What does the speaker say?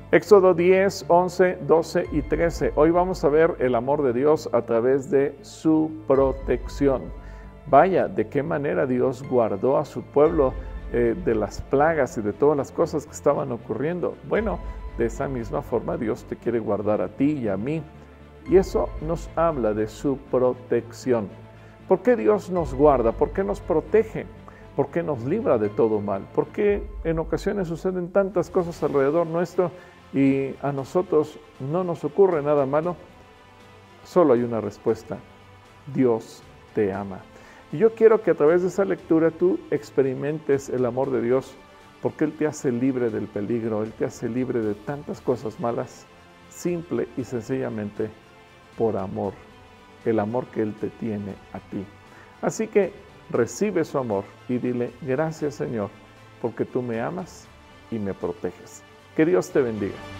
Éxodo 10, 11, 12 y 13. Hoy vamos a ver el amor de Dios a través de su protección. Vaya, de qué manera Dios guardó a su pueblo de las plagas y de todas las cosas que estaban ocurriendo. Bueno, de esa misma forma Dios te quiere guardar a ti y a mí. Y eso nos habla de su protección. ¿Por qué Dios nos guarda? ¿Por qué nos protege? ¿Por qué nos libra de todo mal? ¿Por qué en ocasiones suceden tantas cosas alrededor nuestro y a nosotros no nos ocurre nada malo? Solo hay una respuesta: Dios te ama. Y yo quiero que a través de esa lectura tú experimentes el amor de Dios, porque Él te hace libre del peligro, Él te hace libre de tantas cosas malas, simple y sencillamente por amor, el amor que Él te tiene a ti. Así que recibe su amor y dile: gracias, Señor, porque tú me amas y me proteges. Que Dios te bendiga.